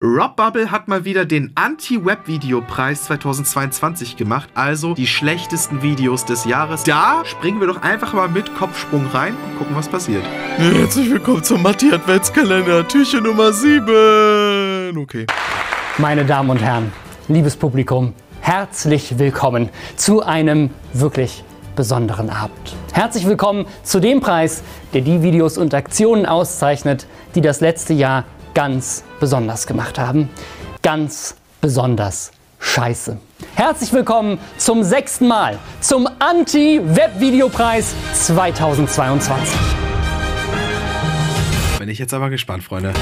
Robbubble hat mal wieder den Anti-Web-Video-Preis 2022 gemacht, also die schlechtesten Videos des Jahres. Da springen wir doch einfach mal mit Kopfsprung rein und gucken, was passiert. Herzlich willkommen zum Matti-Adventskalender, Türchen Nummer 7. Okay. Meine Damen und Herren, liebes Publikum, herzlich willkommen zu einem wirklich besonderen Abend. Herzlich willkommen zu dem Preis, der die Videos und Aktionen auszeichnet, die das letzte Jahr ganz besonders gemacht haben. Ganz besonders scheiße. Herzlich willkommen zum 6. Mal zum Anti-Web-Videopreis 2022. Bin ich jetzt aber gespannt, Freunde.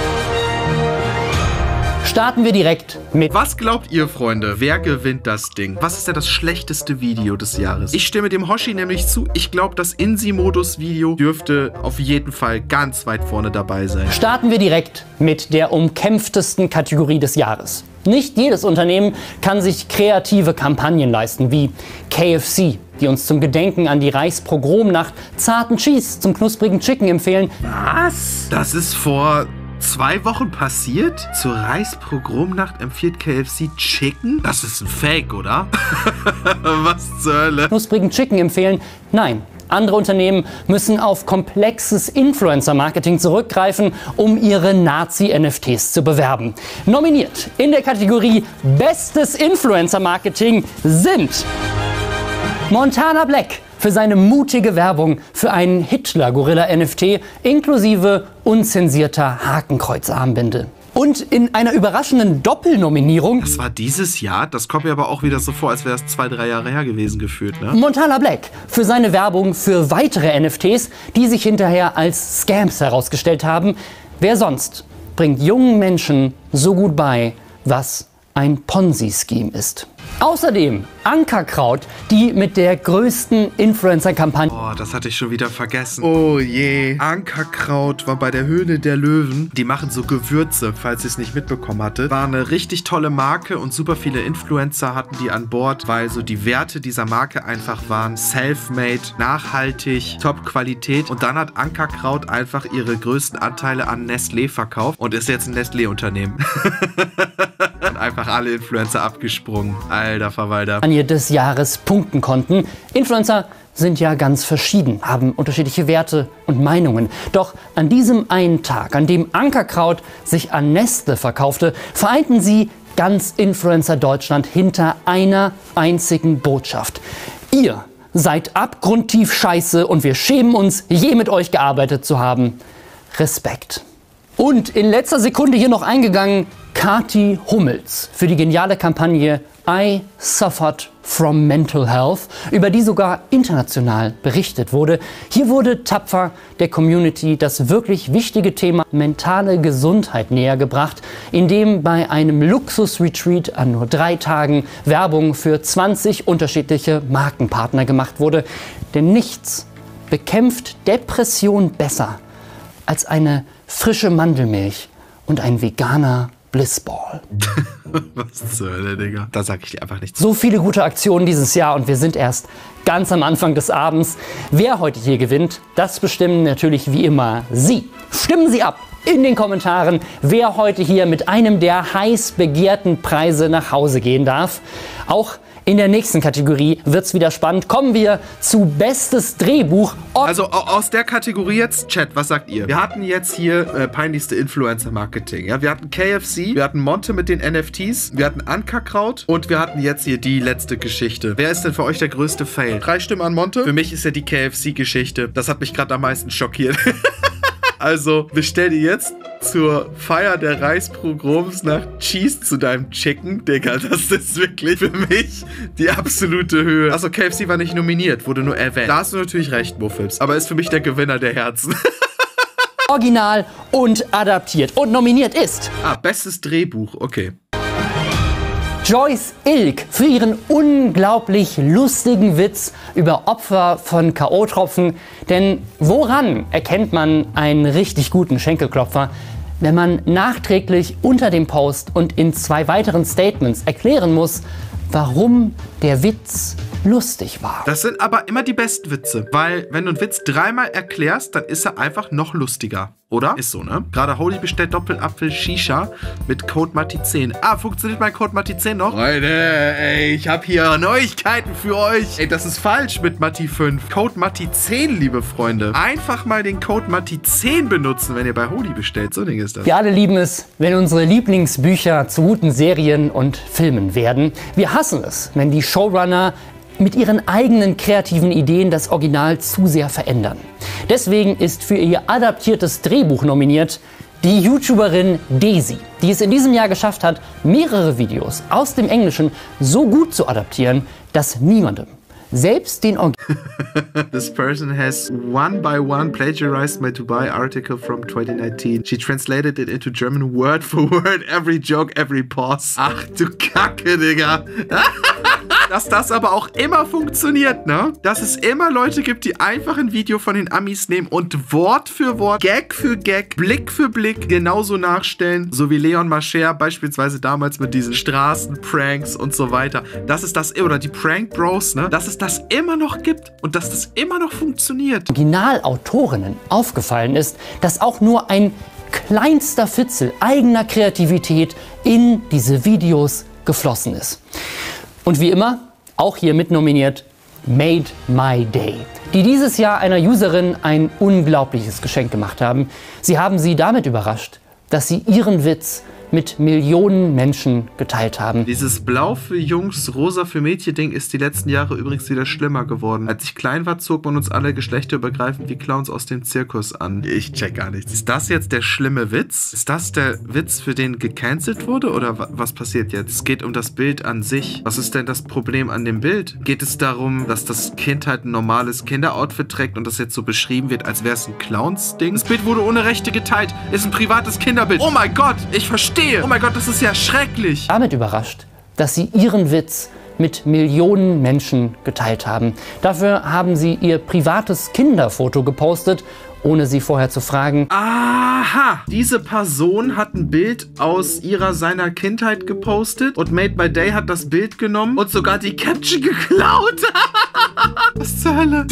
Starten wir direkt mit... Was glaubt ihr, Freunde? Wer gewinnt das Ding? Was ist denn das schlechteste Video des Jahres? Ich stimme dem Hoshi nämlich zu. Ich glaube, das INSI-Modus-Video dürfte auf jeden Fall ganz weit vorne dabei sein. Starten wir direkt mit der umkämpftesten Kategorie des Jahres. Nicht jedes Unternehmen kann sich kreative Kampagnen leisten, wie KFC, die uns zum Gedenken an die Reichspogromnacht zarten Cheese zum knusprigen Chicken empfehlen. Was? Das ist vor 2 Wochen passiert? Zur Reichspogromnacht empfiehlt KFC Chicken? Das ist ein Fake, oder? Was zur Hölle? Knusprigen Chicken empfehlen? Nein. Andere Unternehmen müssen auf komplexes Influencer-Marketing zurückgreifen, um ihre Nazi-NFTs zu bewerben. Nominiert in der Kategorie Bestes Influencer-Marketing sind Montana Black für seine mutige Werbung für einen Hitler-Gorilla-NFT inklusive unzensierter Hakenkreuzarmbinde. Und in einer überraschenden Doppelnominierung... Das war dieses Jahr? Das kommt mir aber auch wieder so vor, als wäre es 2-3 Jahre her gewesen gefühlt, ne? Montana Black für seine Werbung für weitere NFTs, die sich hinterher als Scams herausgestellt haben. Wer sonst bringt jungen Menschen so gut bei, was ein Ponzi-Scheme ist? Außerdem Ankerkraut, die mit der größten Influencer-Kampagne... Oh, das hatte ich schon wieder vergessen. Oh je. Ankerkraut war bei der Höhle der Löwen. Die machen so Gewürze, falls ihr es nicht mitbekommen hatte. War eine richtig tolle Marke und super viele Influencer hatten die an Bord, weil so die Werte dieser Marke einfach waren self-made, nachhaltig, Top-Qualität. Und dann hat Ankerkraut einfach ihre größten Anteile an Nestlé verkauft und ist jetzt ein Nestlé-Unternehmen. Und einfach alle Influencer abgesprungen. Alter Verwalter. Des Jahres punkten konnten. Influencer sind ja ganz verschieden, haben unterschiedliche Werte und Meinungen. Doch an diesem einen Tag, an dem Ankerkraut sich an Nestle verkaufte, vereinten sie ganz Influencer Deutschland hinter einer einzigen Botschaft. Ihr seid abgrundtief scheiße und wir schämen uns, je mit euch gearbeitet zu haben. Respekt. Und in letzter Sekunde hier noch eingegangen, Kathi Hummels für die geniale Kampagne I Suffered from Mental Health, über die sogar international berichtet wurde. Hier wurde tapfer der Community das wirklich wichtige Thema mentale Gesundheit näher gebracht, indem bei einem Luxus-Retreat an nur 3 Tagen Werbung für 20 unterschiedliche Markenpartner gemacht wurde. Denn nichts bekämpft Depression besser als eine frische Mandelmilch und ein veganer Blissball. Was zur Hölle, Digga? Da sag ich dir einfach nichts. So viele gute Aktionen dieses Jahr und wir sind erst ganz am Anfang des Abends. Wer heute hier gewinnt, das bestimmen natürlich wie immer Sie. Stimmen Sie ab in den Kommentaren, wer heute hier mit einem der heiß begehrten Preise nach Hause gehen darf. Auch in der nächsten Kategorie wird's wieder spannend. Kommen wir zu Bestes Drehbuch. Also aus der Kategorie jetzt, Chat, was sagt ihr? Wir hatten jetzt hier peinlichste Influencer-Marketing. Ja? Wir hatten KFC, wir hatten Monte mit den NFTs, wir hatten Ankerkraut und wir hatten jetzt hier die letzte Geschichte. Wer ist denn für euch der größte Fail? 3 Stimmen an Monte. Für mich ist ja die KFC-Geschichte. Das hat mich gerade am meisten schockiert. Also, bestell dir jetzt zur Feier der Reichspogromsnacht Cheese zu deinem Chicken. Digga, das ist wirklich für mich die absolute Höhe. Achso, KFC war nicht nominiert, wurde nur erwähnt. Da hast du natürlich recht, Muffels. Aber ist für mich der Gewinner der Herzen. Original und adaptiert. Und nominiert ist... Bestes Drehbuch, okay. Joyce Ilk für ihren unglaublich lustigen Witz über Opfer von K.O.-Tropfen. Denn woran erkennt man einen richtig guten Schenkelklopfer? Wenn man nachträglich unter dem Post und in 2 weiteren Statements erklären muss, warum der Witz lustig war. Das sind aber immer die besten Witze, weil wenn du einen Witz dreimal erklärst, dann ist er einfach noch lustiger. Oder? Ist so, ne? Gerade Holy bestellt Doppelapfel Shisha mit Code Matti10. Ah, funktioniert mein Code Matti10 noch? Leute, ey, ich habe hier Neuigkeiten für euch. Ey, das ist falsch mit Matti5. Code Matti10, liebe Freunde. Einfach mal den Code Matti10 benutzen, wenn ihr bei Holy bestellt. So Ding ist das. Wir alle lieben es, wenn unsere Lieblingsbücher zu guten Serien und Filmen werden. Wir hassen es, wenn die Showrunner mit ihren eigenen kreativen Ideen das Original zu sehr verändern. Deswegen ist für ihr adaptiertes Drehbuch nominiert die YouTuberin Daisy, die es in diesem Jahr geschafft hat, mehrere Videos aus dem Englischen so gut zu adaptieren, dass niemandem, selbst den This person has one by one plagiarized my Dubai article from 2019. She translated it into German word for word, every joke, every pause. Ach du Kacke, Digga. Dass das aber auch immer funktioniert, ne? Dass es immer Leute gibt, die einfach ein Video von den Amis nehmen und Wort für Wort, Gag für Gag, Blick für Blick genauso nachstellen. So wie Leon Mascher beispielsweise damals mit diesen Straßenpranks und so weiter. Das ist das, oder die Prank Bros, ne? Dass es das immer noch gibt und dass das immer noch funktioniert. Originalautorinnen aufgefallen ist, dass auch nur ein kleinster Fitzel eigener Kreativität in diese Videos geflossen ist. Und wie immer, auch hier mitnominiert Made My Day, die dieses Jahr einer Userin ein unglaubliches Geschenk gemacht haben. Sie haben sie damit überrascht, dass sie ihren Witz mit Millionen Menschen geteilt haben. Dieses Blau für Jungs, Rosa für Mädchen-Ding ist die letzten Jahre übrigens wieder schlimmer geworden. Als ich klein war, zog man uns alle geschlechterübergreifend wie Clowns aus dem Zirkus an. Ich check gar nichts. Ist das jetzt der schlimme Witz? Ist das der Witz, für den gecancelt wurde? Oder was passiert jetzt? Es geht um das Bild an sich. Was ist denn das Problem an dem Bild? Geht es darum, dass das Kind halt ein normales Kinderoutfit trägt und das jetzt so beschrieben wird, als wäre es ein Clowns-Ding? Das Bild wurde ohne Rechte geteilt. Ist ein privates Kinderbild. Oh mein Gott, ich verstehe. Oh mein Gott, das ist ja schrecklich. Damit überrascht, dass sie ihren Witz mit Millionen Menschen geteilt haben. Dafür haben sie ihr privates Kinderfoto gepostet, ohne sie vorher zu fragen. Aha, diese Person hat ein Bild aus seiner Kindheit gepostet und Made by Day hat das Bild genommen und sogar die Caption geklaut. Was zur Hölle?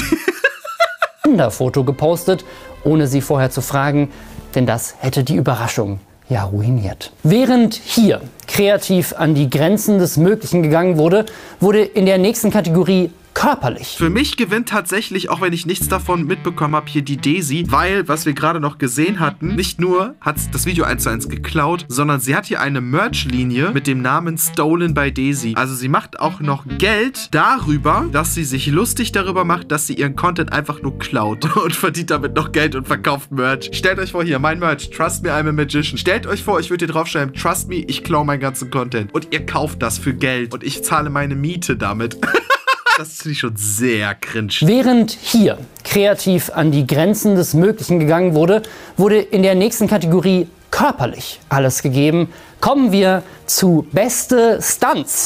Kinderfoto gepostet, ohne sie vorher zu fragen, denn das hätte die Überraschung ja ruiniert. Während hier kreativ an die Grenzen des Möglichen gegangen wurde, wurde in der nächsten Kategorie körperlich. Für mich gewinnt tatsächlich, auch wenn ich nichts davon mitbekommen habe, hier die Daisy, weil, was wir gerade noch gesehen hatten, nicht nur hat das Video 1:1 geklaut, sondern sie hat hier eine Merch-Linie mit dem Namen Stolen by Daisy. Also sie macht auch noch Geld darüber, dass sie sich lustig darüber macht, dass sie ihren Content einfach nur klaut und verdient damit noch Geld und verkauft Merch. Stellt euch vor, hier, mein Merch, Trust me, I'm a magician. Stellt euch vor, ich würde hier draufschreiben, Trust me, ich klaue meinen ganzen Content. Und ihr kauft das für Geld und ich zahle meine Miete damit. Das finde ich schon sehr cringe. Während hier kreativ an die Grenzen des Möglichen gegangen wurde, wurde in der nächsten Kategorie körperlich alles gegeben. Kommen wir zu beste Stunts.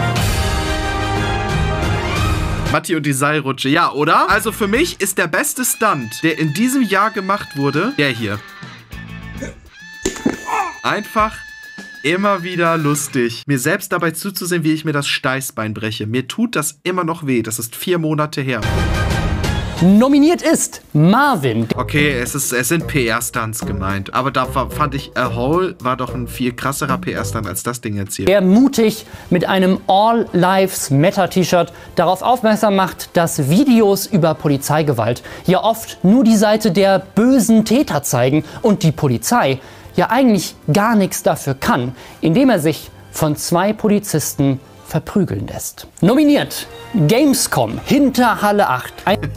Matti und die Seilrutsche, ja, oder? Also für mich ist der beste Stunt, der in diesem Jahr gemacht wurde, der hier. Einfach immer wieder lustig. Mir selbst dabei zuzusehen, wie ich mir das Steißbein breche. Mir tut das immer noch weh. Das ist 4 Monate her. Nominiert ist Marvin. Okay, es sind PR-Stunts gemeint. Aber da fand ich, A Hole war doch ein viel krasserer PR-Stunt als das Ding jetzt hier. Der mutig mit einem All Lives Matter T-Shirt darauf aufmerksam macht, dass Videos über Polizeigewalt ja oft nur die Seite der bösen Täter zeigen und die Polizei ja eigentlich gar nichts dafür kann, indem er sich von 2 Polizisten verprügeln lässt. Nominiert Gamescom hinter Halle 8.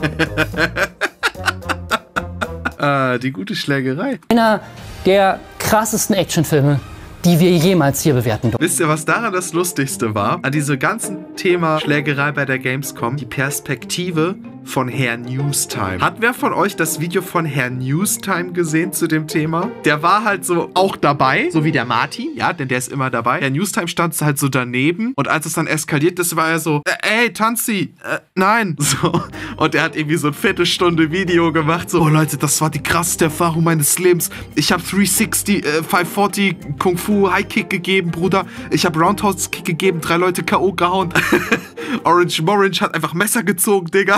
Die gute Schlägerei. Einer der krassesten Actionfilme, die wir jemals hier bewerten durften. Wisst ihr, was daran das Lustigste war? An diesem ganzen Thema Schlägerei bei der Gamescom, die Perspektive von Herr Newstime. Hat wer von euch das Video von Herr Newstime gesehen zu dem Thema? Der war halt so auch dabei, so wie der Martin, ja, denn der ist immer dabei. Herr Newstime stand halt so daneben und als es dann eskaliert ist, war er so, ey, Tanzi, nein. So. Und er hat irgendwie so eine Viertelstunde Video gemacht, so, oh Leute, das war die krasseste Erfahrung meines Lebens. Ich habe 360, 540 Kung Fu High Kick gegeben, Bruder. Ich habe Roundhouse Kick gegeben, 3 Leute K.O. gehauen. Orange hat einfach Messer gezogen, Digga.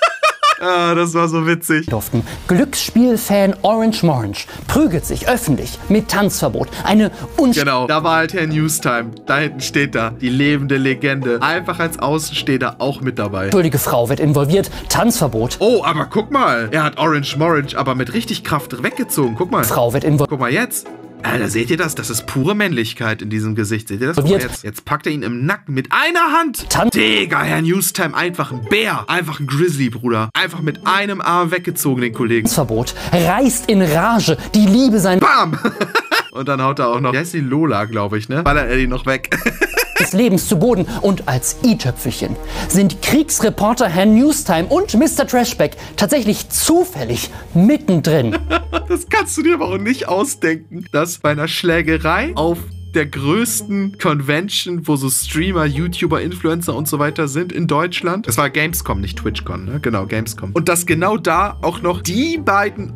Ah, das war so witzig. Glücksspielfan Orange prügelt sich öffentlich mit Tanzverbot. Genau, da war halt Herr Newstime. Da hinten steht da, die lebende Legende. Einfach als Außenstehender auch mit dabei. Unschuldige Frau wird involviert. Tanzverbot. Oh, aber guck mal. Er hat Orange aber mit richtig Kraft weggezogen. Guck mal. Frau wird involviert. Guck mal jetzt. Alter, seht ihr das? Das ist pure Männlichkeit in diesem Gesicht. Seht ihr das? Guck mal jetzt packt er ihn im Nacken mit einer Hand. Digga, Herr Newstime, einfach ein Bär. Einfach ein Grizzly, Bruder. Einfach mit einem Arm weggezogen, den Kollegen. Tanzverbot. Reißt in Rage. Die Liebe sein... Bam! Und dann haut er auch noch... Wie heißt die Lola, glaube ich, ne? Ballert er die noch weg. des Lebens zu Boden. Und als i-Tüpfelchen sind Kriegsreporter Herr Newstime und Mr. Trashback tatsächlich zufällig mittendrin. Das kannst du dir aber auch nicht ausdenken, dass bei einer Schlägerei auf der größten Convention, wo so Streamer, YouTuber, Influencer und so weiter sind in Deutschland. Das war Gamescom, nicht TwitchCon, ne? Genau, Gamescom. Und dass genau da auch noch die beiden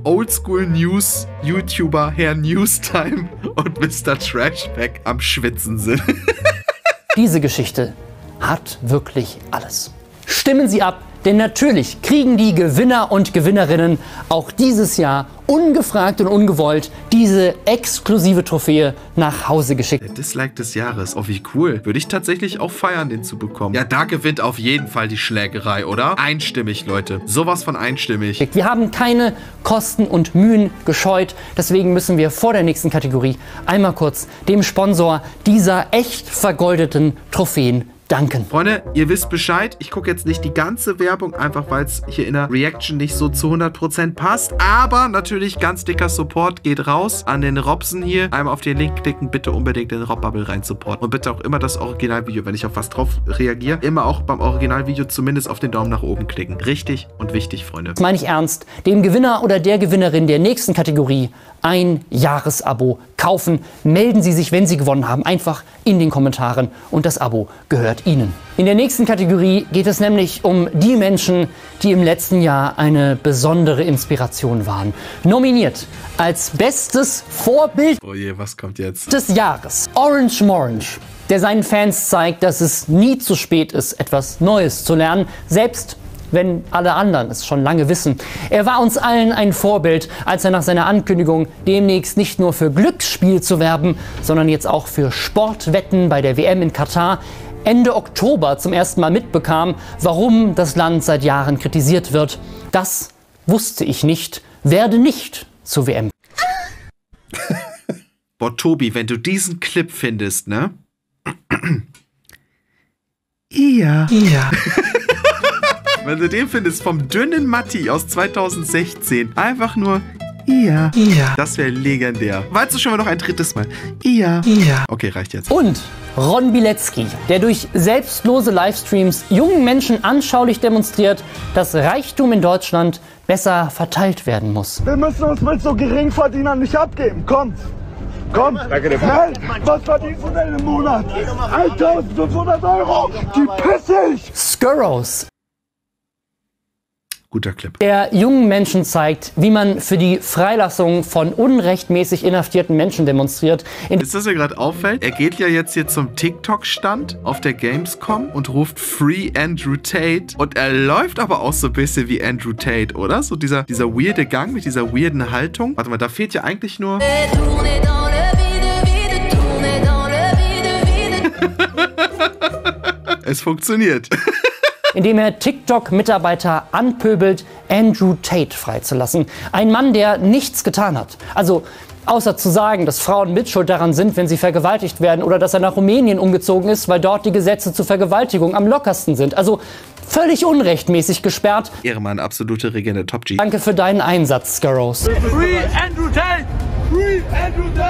Oldschool-News-YouTuber, Herr Newstime und Mr. Trashback, am Schwitzen sind. Diese Geschichte hat wirklich alles. Stimmen Sie ab, denn natürlich kriegen die Gewinner und Gewinnerinnen auch dieses Jahr ungefragt und ungewollt diese exklusive Trophäe nach Hause geschickt. Der Dislike des Jahres. Oh, wie cool. Würde ich tatsächlich auch feiern, den zu bekommen. Ja, da gewinnt auf jeden Fall die Schlägerei, oder? Einstimmig, Leute. Sowas von einstimmig. Wir haben keine Kosten und Mühen gescheut. Deswegen müssen wir vor der nächsten Kategorie einmal kurz dem Sponsor dieser echt vergoldeten Trophäen danken. Freunde, ihr wisst Bescheid. Ich gucke jetzt nicht die ganze Werbung, einfach weil es hier in der Reaction nicht so zu 100% passt. Aber natürlich ganz dicker Support geht raus an den Robson hier. Einmal auf den Link klicken, bitte unbedingt den Robbubble rein supporten. Und bitte auch immer das Originalvideo, wenn ich auf was drauf reagiere, immer auch beim Originalvideo zumindest auf den Daumen nach oben klicken. Richtig und wichtig, Freunde. Das meine ich ernst. Dem Gewinner oder der Gewinnerin der nächsten Kategorie ein Jahresabo kaufen. Melden Sie sich, wenn Sie gewonnen haben, einfach in den Kommentaren und das Abo gehört Ihnen. In der nächsten Kategorie geht es nämlich um die Menschen, die im letzten Jahr eine besondere Inspiration waren. Nominiert als bestes Vorbild oh je, was kommt jetzt? Des Jahres. Orange, der seinen Fans zeigt, dass es nie zu spät ist, etwas Neues zu lernen, selbst wenn alle anderen es schon lange wissen. Er war uns allen ein Vorbild, als er nach seiner Ankündigung, demnächst nicht nur für Glücksspiel zu werben, sondern jetzt auch für Sportwetten bei der WM in Katar, Ende Oktober zum ersten Mal mitbekam, warum das Land seit Jahren kritisiert wird. Das wusste ich nicht, werde nicht zur WM. Boah, Tobi, wenn du diesen Clip findest, ne? Ja. Wenn du den findest vom dünnen Matti aus 2016, einfach nur ja. Das wäre legendär. Weißt du schon mal noch ein drittes Mal? Ja. Okay, reicht jetzt. Und Ron Bilecki, der durch selbstlose Livestreams jungen Menschen anschaulich demonstriert, dass Reichtum in Deutschland besser verteilt werden muss. Wir müssen uns mit so Geringverdienern nicht abgeben. Komm. Danke, was verdienst du denn im Monat? 1.500 €. Die pisse ich. Skurros. Guter Clip. Der jungen Menschen zeigt, wie man für die Freilassung von unrechtmäßig inhaftierten Menschen demonstriert. Ist das ja gerade auffällt? Er geht ja jetzt hier zum TikTok-Stand auf der Gamescom und ruft Free Andrew Tate. Und er läuft aber auch so ein bisschen wie Andrew Tate, oder? So dieser weirde Gang mit dieser weirden Haltung. Warte mal, da fehlt ja eigentlich nur... Es funktioniert. Indem er TikTok-Mitarbeiter anpöbelt, Andrew Tate freizulassen. Ein Mann, der nichts getan hat. Also außer zu sagen, dass Frauen mitschuld daran sind, wenn sie vergewaltigt werden, oder dass er nach Rumänien umgezogen ist, weil dort die Gesetze zur Vergewaltigung am lockersten sind. Also völlig unrechtmäßig gesperrt. Ehrenmann, absolute Regende, Top G. Danke für deinen Einsatz, Skurros. Free Andrew Tate! Free Andrew Tate!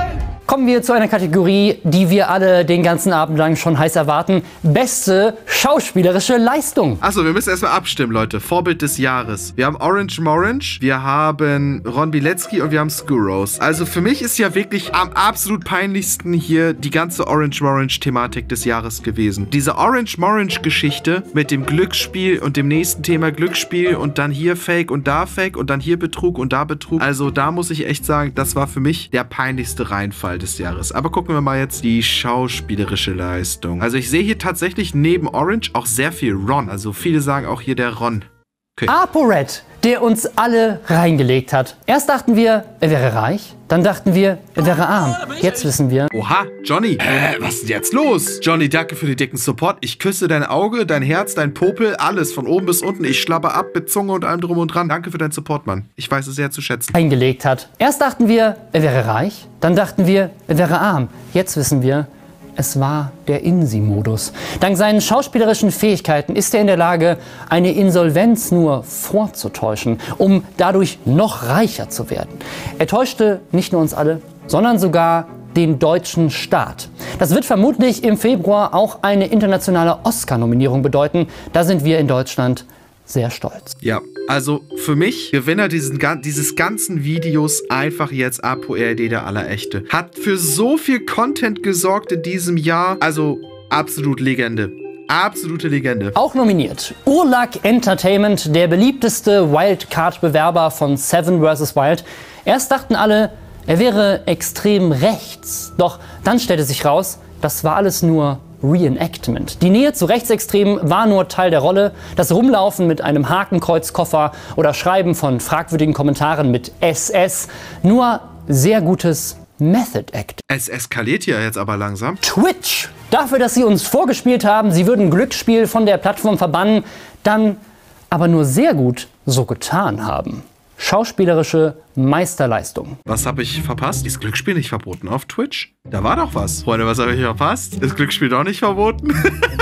Kommen wir zu einer Kategorie, die wir alle den ganzen Abend lang schon heiß erwarten. Beste schauspielerische Leistung. Achso, wir müssen erstmal abstimmen, Leute. Vorbild des Jahres. Wir haben Orange Morange, wir haben Ron Bilecki und wir haben Skuros. Also für mich ist ja wirklich am absolut peinlichsten hier die ganze Orange Morange-Thematik des Jahres gewesen. Diese Orange Morange-Geschichte mit dem Glücksspiel und dem nächsten Thema Glücksspiel und dann hier Fake und dann hier Betrug und da Betrug. Also da muss ich echt sagen, das war für mich der peinlichste Reinfall des Jahres. Aber gucken wir mal jetzt die schauspielerische Leistung. Also ich sehe hier tatsächlich neben Orange auch sehr viel Ron. Also viele sagen auch hier der Ron. Okay. ApoRed, der uns alle reingelegt hat. Erst dachten wir, er wäre reich. Dann dachten wir, er wäre arm. Jetzt wissen wir. Oha, Johnny, was ist denn jetzt los? Johnny, danke für den dicken Support. Ich küsse dein Auge, dein Herz, dein Popel, alles von oben bis unten. Ich schlabber ab mit Zunge und allem drum und dran. Danke für deinen Support, Mann. Ich weiß es sehr zu schätzen. Reingelegt hat. Erst dachten wir, er wäre reich. Dann dachten wir, er wäre arm. Jetzt wissen wir, es war der INSI-Modus. Dank seinen schauspielerischen Fähigkeiten ist er in der Lage, eine Insolvenz nur vorzutäuschen, um dadurch noch reicher zu werden. Er täuschte nicht nur uns alle, sondern sogar den deutschen Staat. Das wird vermutlich im Februar auch eine internationale Oscar-Nominierung bedeuten. Da sind wir in Deutschland sehr stolz. Ja, also für mich, Gewinner dieses ganzen Videos, einfach jetzt ApoRed, der Allerechte. Hat für so viel Content gesorgt in diesem Jahr. Also absolut Legende. Absolute Legende. Auch nominiert Urlac Entertainment, der beliebteste Wildcard-Bewerber von Seven vs. Wild. Erst dachten alle, er wäre extrem rechts. Doch dann stellte sich raus, das war alles nur Reenactment. Die Nähe zu Rechtsextremen war nur Teil der Rolle. Das Rumlaufen mit einem Hakenkreuzkoffer oder Schreiben von fragwürdigen Kommentaren mit SS. Nur sehr gutes Method Act. Es eskaliert ja jetzt aber langsam. Twitch. Dafür, dass sie uns vorgespielt haben, sie würden Glücksspiel von der Plattform verbannen, dann aber nur sehr gut so getan haben. Schauspielerische Meisterleistung. Was habe ich verpasst? Ist Glücksspiel nicht verboten auf Twitch? Da war doch was. Freunde, was habe ich verpasst? Ist Glücksspiel doch nicht verboten?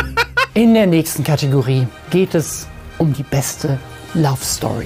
In der nächsten Kategorie geht es um die beste Love Story.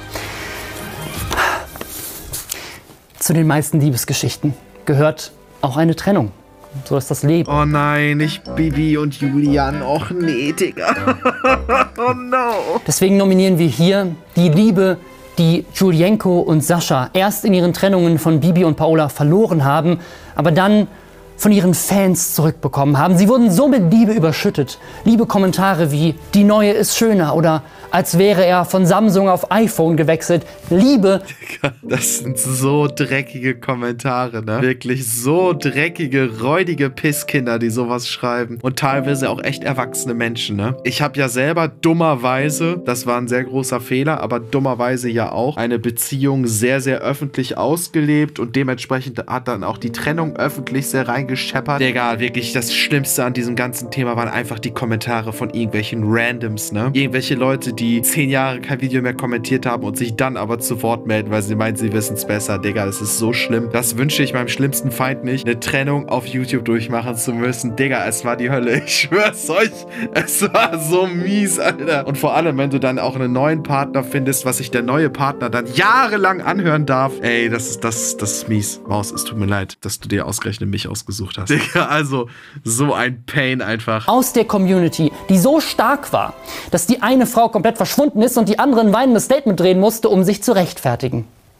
Zu den meisten Liebesgeschichten gehört auch eine Trennung. So ist das Leben. Oh nein, nicht Bibi und Julian. Och nee, Digga. Oh no. Deswegen nominieren wir hier die Liebe, die Julienko und Sascha erst in ihren Trennungen von Bibi und Paola verloren haben, aber dann von ihren Fans zurückbekommen haben. Sie wurden so mit Liebe überschüttet. Liebe Kommentare wie „Die neue ist schöner" oder „Als wäre er von Samsung auf iPhone gewechselt". Liebe. Das sind so dreckige Kommentare, ne? Wirklich so dreckige, räudige Pisskinder, die sowas schreiben. Und teilweise auch echt erwachsene Menschen, ne? Ich habe ja selber dummerweise, das war ein sehr großer Fehler, aber dummerweise ja auch eine Beziehung sehr, sehr öffentlich ausgelebt und dementsprechend hat dann auch die Trennung öffentlich sehr reingescheppert. Egal, wirklich das Schlimmste an diesem ganzen Thema waren einfach die Kommentare von irgendwelchen Randoms, ne? Irgendwelche Leute, die 10 Jahre kein Video mehr kommentiert haben und sich dann aber zu Wort melden, weil sie meinen, sie wissen es besser. Digga, das ist so schlimm. Das wünsche ich meinem schlimmsten Feind nicht, eine Trennung auf YouTube durchmachen zu müssen. Digga, es war die Hölle. Ich schwör's euch. Es war so mies, Alter. Und vor allem, wenn du dann auch einen neuen Partner findest, was sich der neue Partner dann jahrelang anhören darf. Ey, das ist mies. Maus, es tut mir leid, dass du dir ausgerechnet mich ausgesucht hast. Digga, also so ein Pain einfach. Aus der Community, die so stark war, dass die eine Frau komplett verschwunden ist und die andere ein weinendes Statement drehen musste, um sich zu rechtfertigen.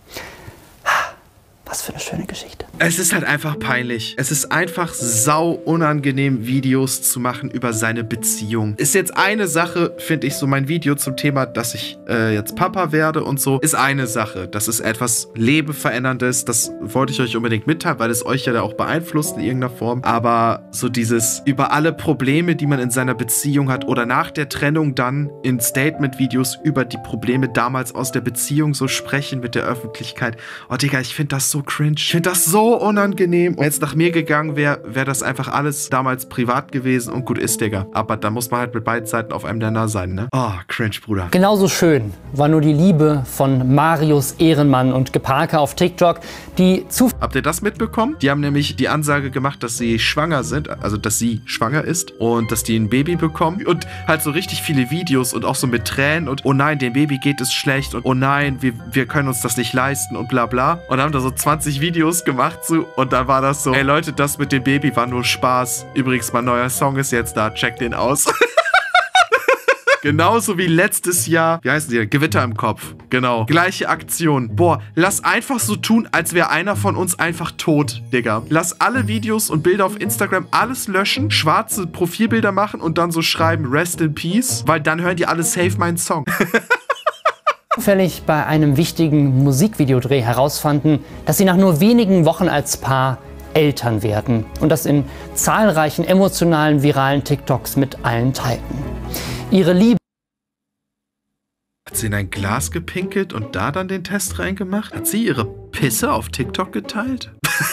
Was für eine schöne Geschichte. Es ist halt einfach peinlich. Es ist einfach sau unangenehm, Videos zu machen über seine Beziehung. Ist jetzt eine Sache, finde ich, so mein Video zum Thema, dass ich jetzt Papa werde und so, ist eine Sache. Das ist etwas Lebenveränderndes. Das wollte ich euch unbedingt mitteilen, weil es euch ja da auch beeinflusst in irgendeiner Form. Aber so dieses über alle Probleme, die man in seiner Beziehung hat oder nach der Trennung dann in Statement-Videos über die Probleme damals aus der Beziehung so sprechen mit der Öffentlichkeit. Oh, Digga, ich finde das so cringe. Ich finde das so unangenehm. Und wenn es nach mir gegangen wäre, wäre das einfach alles damals privat gewesen und gut ist, Digga. Aber da muss man halt mit beiden Seiten auf einem Nenner sein, ne? Oh, cringe, Bruder. Genauso schön war nur die Liebe von Marius Ehrenmann und Geparke auf TikTok, die zu... Habt ihr das mitbekommen? Die haben nämlich die Ansage gemacht, dass sie schwanger sind, also dass sie schwanger ist und dass die ein Baby bekommen und halt so richtig viele Videos und auch so mit Tränen und oh nein, dem Baby geht es schlecht und oh nein, wir können uns das nicht leisten und bla bla. Und haben da so 20 Videos gemacht macht zu und dann war das so, ey Leute, das mit dem Baby war nur Spaß. Übrigens, mein neuer Song ist jetzt da, checkt den aus. Genauso wie letztes Jahr, wie heißen die? Gewitter im Kopf. Genau. Gleiche Aktion. Boah, lass einfach so tun, als wäre einer von uns einfach tot, Digga. Lass alle Videos und Bilder auf Instagram alles löschen, schwarze Profilbilder machen und dann so schreiben, Rest in Peace, weil dann hören die alle safe meinen Song. Zufällig bei einem wichtigen Musikvideodreh herausfanden, dass sie nach nur wenigen Wochen als Paar Eltern werden und das in zahlreichen emotionalen, viralen TikToks mit allen teilten. Ihre Liebe Hat sie in ein Glas gepinkelt und da dann den Test reingemacht? Hat sie ihre Pisse auf TikTok geteilt?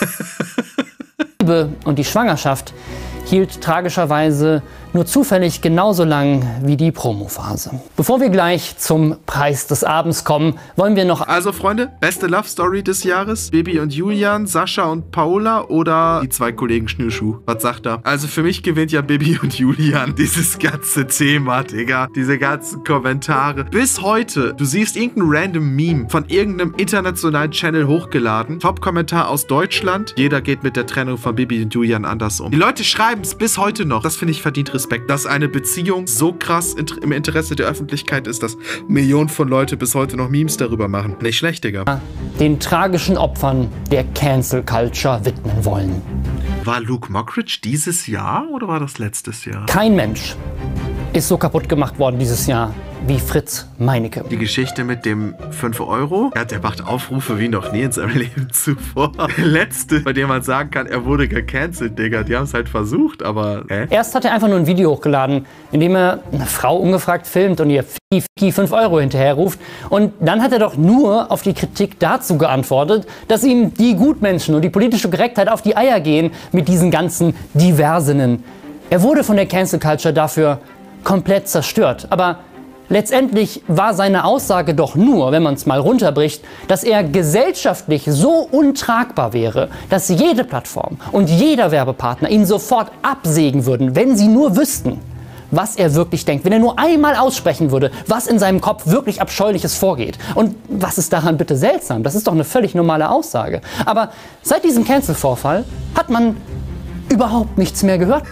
und die Schwangerschaft hielt tragischerweise nur zufällig genauso lang wie die Promophase. Bevor wir gleich zum Preis des Abends kommen, wollen wir noch... Also Freunde, beste Love Story des Jahres? Bibi und Julian, Sascha und Paola oder die zwei Kollegen Schnürschuh? Was sagt er? Also für mich gewinnt ja Bibi und Julian dieses ganze Thema, Digga. Diese ganzen Kommentare. Bis heute, du siehst irgendein random Meme von irgendeinem internationalen Channel hochgeladen. Top-Kommentar aus Deutschland. Jeder geht mit der Trennung von Bibi und Julian anders um. Die Leute schreiben es bis heute noch. Das finde ich verdient Respekt. Dass eine Beziehung so krass im Interesse der Öffentlichkeit ist, dass Millionen von Leute bis heute noch Memes darüber machen. Nicht schlecht, Digga. Den tragischen Opfern der Cancel Culture widmen wollen. War Luke Mockridge dieses Jahr oder war das letztes Jahr? Kein Mensch ist so kaputt gemacht worden dieses Jahr wie Fritz Meinecke. Die Geschichte mit dem 5 Euro. Ja, der macht Aufrufe wie noch nie in seinem Leben zuvor. Der letzte, bei dem man sagen kann, er wurde gecancelt, Digga. Die haben es halt versucht, aber... Erst hat er einfach nur ein Video hochgeladen, in dem er eine Frau ungefragt filmt und ihr 5 Euro hinterher ruft. Und dann hat er doch nur auf die Kritik dazu geantwortet, dass ihm die Gutmenschen und die politische Korrektheit auf die Eier gehen mit diesen ganzen Diversinnen. Er wurde von der Cancel Culture dafür komplett zerstört. Aber letztendlich war seine Aussage doch nur, wenn man es mal runterbricht, dass er gesellschaftlich so untragbar wäre, dass jede Plattform und jeder Werbepartner ihn sofort absägen würden, wenn sie nur wüssten, was er wirklich denkt. Wenn er nur einmal aussprechen würde, was in seinem Kopf wirklich Abscheuliches vorgeht. Und was ist daran bitte seltsam? Das ist doch eine völlig normale Aussage. Aber seit diesem Cancel-Vorfall hat man überhaupt nichts mehr gehört.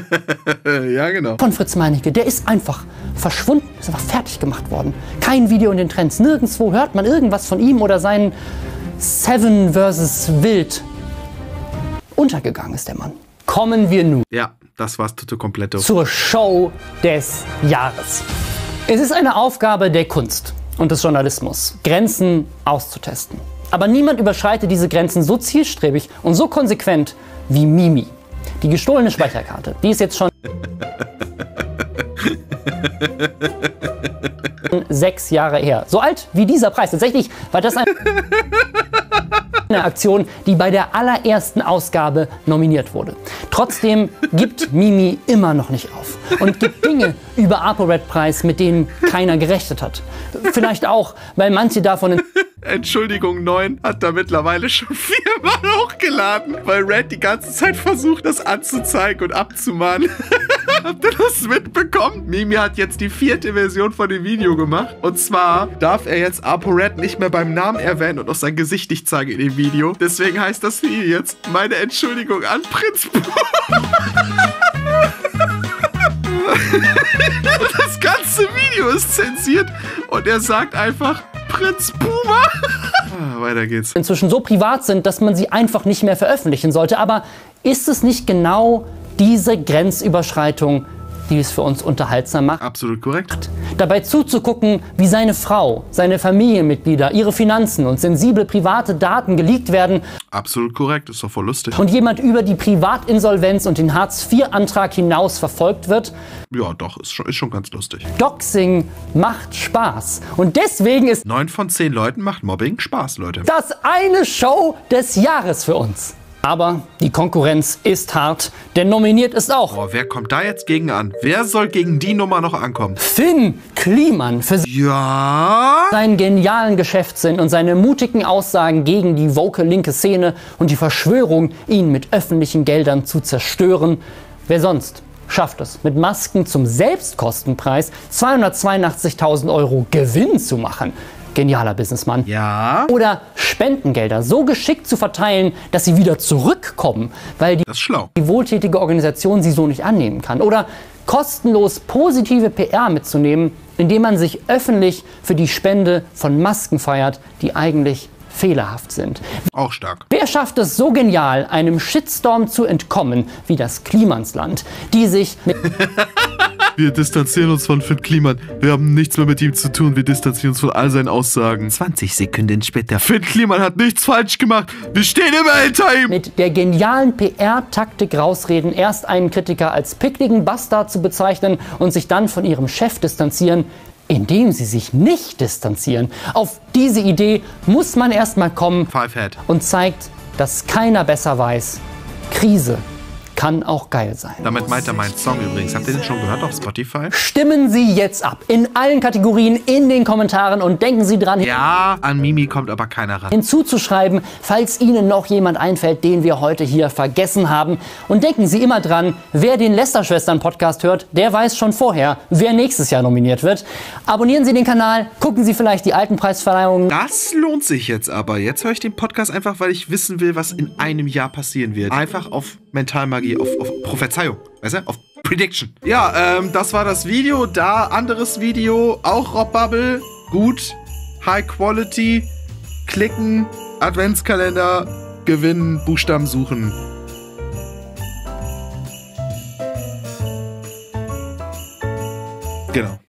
Ja, genau. Von Fritz Meinecke. Der ist einfach verschwunden, ist einfach fertig gemacht worden. Kein Video in den Trends. Nirgendwo hört man irgendwas von ihm oder seinen Seven vs. Wild. Untergegangen ist der Mann. Kommen wir nun. Ja, das war's tutto completo. Zur Show des Jahres. Es ist eine Aufgabe der Kunst und des Journalismus, Grenzen auszutesten. Aber niemand überschreitet diese Grenzen so zielstrebig und so konsequent wie Mimi. Die gestohlene Speicherkarte, die ist jetzt schon 6 Jahre her. So alt wie dieser Preis. Tatsächlich war das eine Aktion, die bei der allerersten Ausgabe nominiert wurde. Trotzdem gibt Mimi immer noch nicht auf und gibt Dinge über ApoRed-Preis, mit denen keiner gerechnet hat. Vielleicht auch, weil manche davon... Entschuldigung, 9 hat da mittlerweile schon 4-mal hochgeladen, weil Red die ganze Zeit versucht, das anzuzeigen und abzumahnen. Habt ihr das mitbekommen? Mimi hat jetzt die 4. Version von dem Video gemacht. Und zwar darf er jetzt ApoRed nicht mehr beim Namen erwähnen und auch sein Gesicht nicht zeigen in dem Video. Deswegen heißt das Video jetzt meine Entschuldigung an Prinz Puma. Das ganze Video ist zensiert und er sagt einfach Prinz Puma. Weiter geht's. Inzwischen so privat sind, dass man sie einfach nicht mehr veröffentlichen sollte. Aber ist es nicht genau diese Grenzüberschreitung, die es für uns unterhaltsam macht? Absolut korrekt. Dabei zuzugucken, wie seine Frau, seine Familienmitglieder, ihre Finanzen und sensible private Daten geleakt werden. Absolut korrekt, ist doch voll lustig. Und jemand über die Privatinsolvenz und den Hartz-IV-Antrag hinaus verfolgt wird. Ja, doch, ist schon ganz lustig. Doxing macht Spaß. Und deswegen ist 9 von 10 Leuten macht Mobbing Spaß, Leute. das eine Show des Jahres für uns. Aber die Konkurrenz ist hart, denn nominiert ist auch Boah, wer kommt da jetzt gegen an? Wer soll gegen die Nummer noch ankommen? Finn Kliman für seinen genialen Geschäftssinn und seine mutigen Aussagen gegen die woke linke Szene und die Verschwörung, ihn mit öffentlichen Geldern zu zerstören. Wer sonst schafft es, mit Masken zum Selbstkostenpreis 282.000 € Gewinn zu machen? Genialer Businessmann. Ja. Oder Spendengelder so geschickt zu verteilen, dass sie wieder zurückkommen, weil Das ist schlau. die wohltätige Organisation sie so nicht annehmen kann. Oder kostenlos positive PR mitzunehmen, indem man sich öffentlich für die Spende von Masken feiert, die eigentlich fehlerhaft sind. Auch stark. Wer schafft es so genial, einem Shitstorm zu entkommen wie das Klimansland, die sich mit Wir distanzieren uns von Finn Kliman. Wir haben nichts mehr mit ihm zu tun. Wir distanzieren uns von all seinen Aussagen. 20 Sekunden später. Finn Kliman hat nichts falsch gemacht. Wir stehen immer hinter ihm. mit der genialen PR-Taktik rausreden, erst einen Kritiker als pickligen Bastard zu bezeichnen und sich dann von ihrem Chef distanzieren, indem sie sich nicht distanzieren. Auf diese Idee muss man erst mal kommen Fivehead. und zeigt, dass keiner besser weiß. Krise kann auch geil sein. Damit meint er meinen Song übrigens. Habt ihr den schon gehört auf Spotify? Stimmen Sie jetzt ab in allen Kategorien in den Kommentaren und denken Sie dran, Ja, an Mimi kommt aber keiner ran. hinzuzuschreiben, falls Ihnen noch jemand einfällt, den wir heute hier vergessen haben. Und denken Sie immer dran, wer den Lästerschwestern-Podcast hört, der weiß schon vorher, wer nächstes Jahr nominiert wird. Abonnieren Sie den Kanal, gucken Sie vielleicht die alten Preisverleihungen. Das lohnt sich jetzt aber. Jetzt höre ich den Podcast einfach, weil ich wissen will, was in einem Jahr passieren wird. Einfach auf Mentalmagie, auf Prophezeiung. Weißt du? Auf Prediction. Ja, das war das Video. Da anderes Video. Auch Rob Bubble. Gut. High Quality. Klicken. Adventskalender. Gewinnen. Buchstaben suchen. Genau.